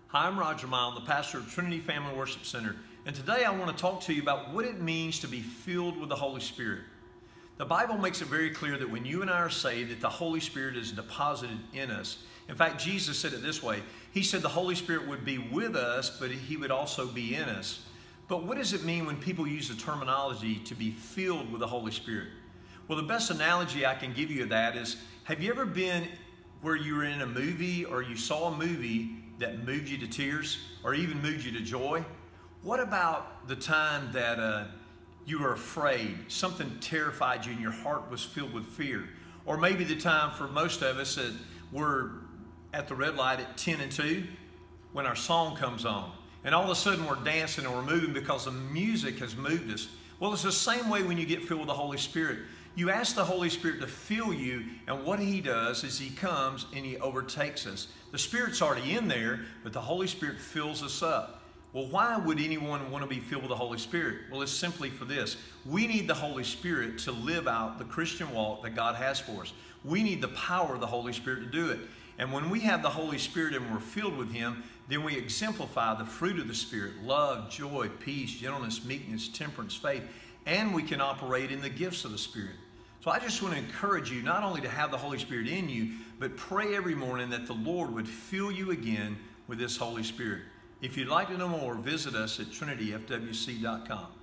Hi, I'm Roger Mileham, the pastor of Trinity Family Worship Center, and today I want to talk to you about what it means to be filled with the Holy Spirit. The Bible makes it very clear that when you and I are saved, that the Holy Spirit is deposited in us. In fact, Jesus said it this way. He said the Holy Spirit would be with us, but He would also be in us. But what does it mean when people use the terminology to be filled with the Holy Spirit? Well, the best analogy I can give you of that is, have you ever been where you were in a movie or you saw a movie that moved you to tears or even moved you to joy? What about the time that you were afraid, something terrified you and your heart was filled with fear? Or maybe the time for most of us that we're at the red light at 10 and 2 when our song comes on. And all of a sudden we're dancing and we're moving because the music has moved us. Well, it's the same way when you get filled with the Holy Spirit. You ask the Holy Spirit to fill you, and what He does is He comes and He overtakes us. The Spirit's already in there, but the Holy Spirit fills us up. Well, why would anyone want to be filled with the Holy Spirit? Well, it's simply for this. We need the Holy Spirit to live out the Christian walk that God has for us. We need the power of the Holy Spirit to do it. And when we have the Holy Spirit and we're filled with Him, then we exemplify the fruit of the Spirit: love, joy, peace, gentleness, meekness, temperance, faith, and we can operate in the gifts of the Spirit. So I just want to encourage you not only to have the Holy Spirit in you, but pray every morning that the Lord would fill you again with this Holy Spirit. If you'd like to know more, visit us at trinityfwc.com.